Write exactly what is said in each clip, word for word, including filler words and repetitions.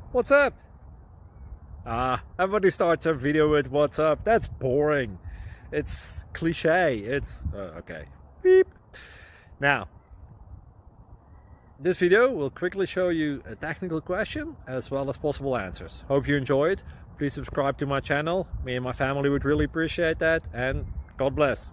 What's up? Ah, everybody starts a video with what's up. That's boring. It's cliche. It's uh, okay. Beep. Now, this video will quickly show you a technical question as well as possible answers. Hope you enjoyed. Please subscribe to my channel. Me and my family would really appreciate that, and God bless.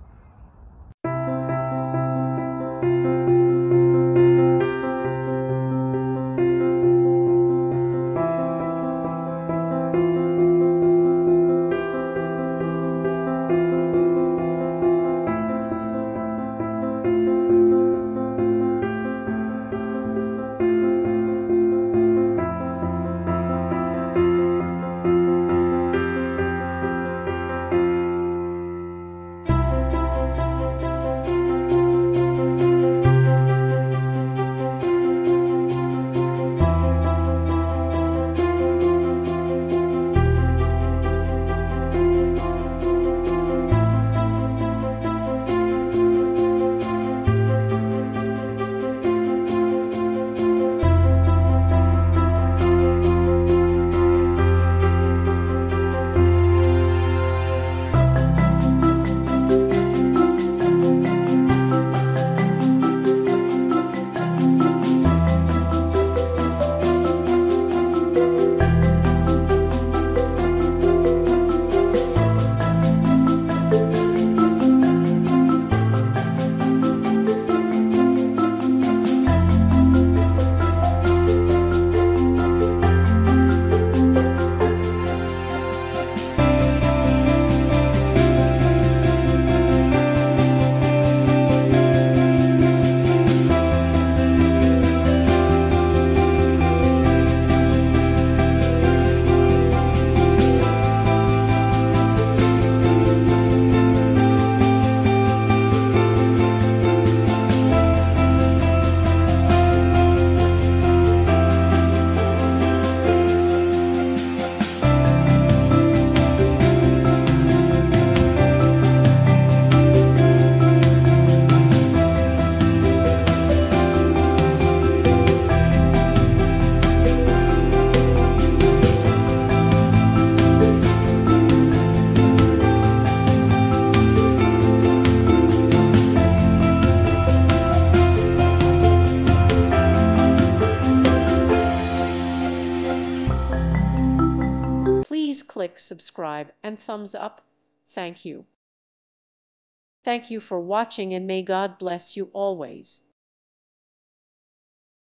Please click subscribe and thumbs up. Thank you. Thank you for watching, and may God bless you always.